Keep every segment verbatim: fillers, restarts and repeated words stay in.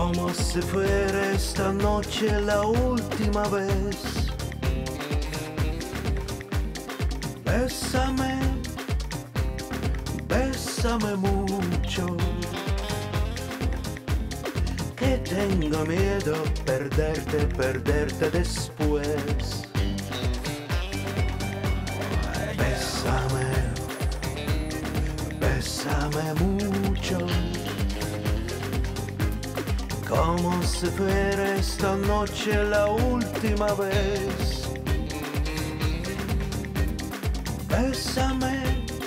como si fuera esta noche la última vez. Bésame, bésame mucho, que tengo miedo perderte, perderte después. Bésame, bésame mucho, como si fuera esta noche la última vez. Bésame,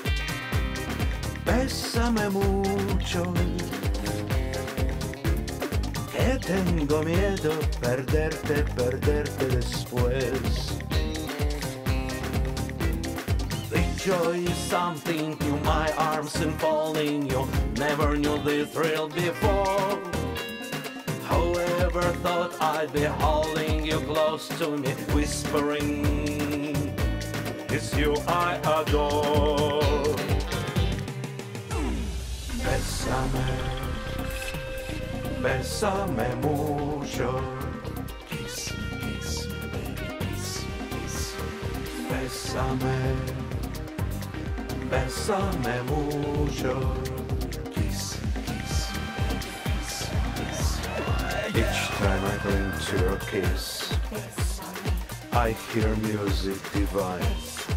bésame mucho, que tengo miedo perderte, perderte después. The joy is something new, my arms enfolding you. Never knew the thrill before. Whoever thought I'd be holding you close to me, whispering, it's you I adore. Bésame, bésame mucho. Kiss, kiss, baby, kiss, kiss. Bésame, bésame mucho. Kiss, kiss, kiss, kiss. Each time I cling to your kiss, I hear music divine.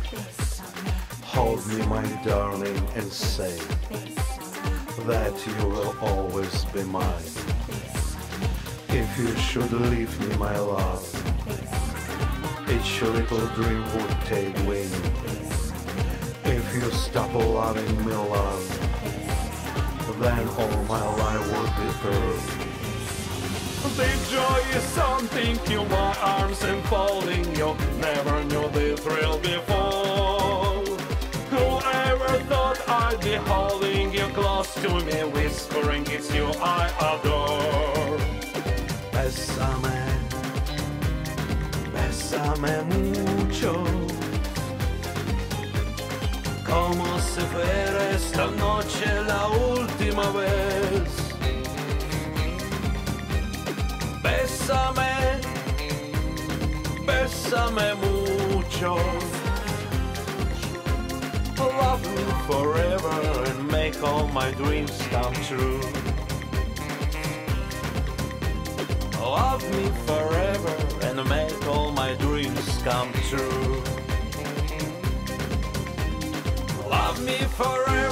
Hold me, my darling, and say that you will always be mine. If you should leave me, my love, each little dream would take wing. If you stop loving me, love, then all my life would be through. The joy is something new, my arms enfolding you. Never knew the thrill before. Whoever thought I'd be holding you close to me, whispering it's you I adore. Bésame, bésame mucho, como si fuera esta noche la última vez. Bésame, bésame mucho. Love me forever and make all my dreams come true. Love me forever and make all my dreams come true. Love me forever.